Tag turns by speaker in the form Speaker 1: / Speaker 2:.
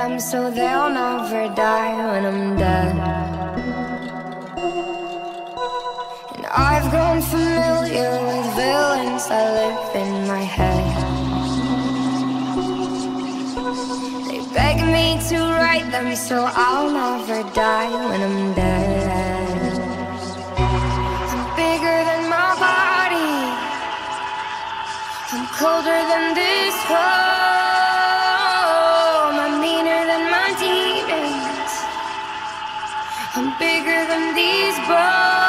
Speaker 1: them so they'll never die when I'm dead. And I've grown familiar with villains that live in my head. They beg me to write them so I'll never die when I'm dead. I'm bigger than my body, I'm colder than this home, I'm meaner than my demons, I'm bigger than these bones.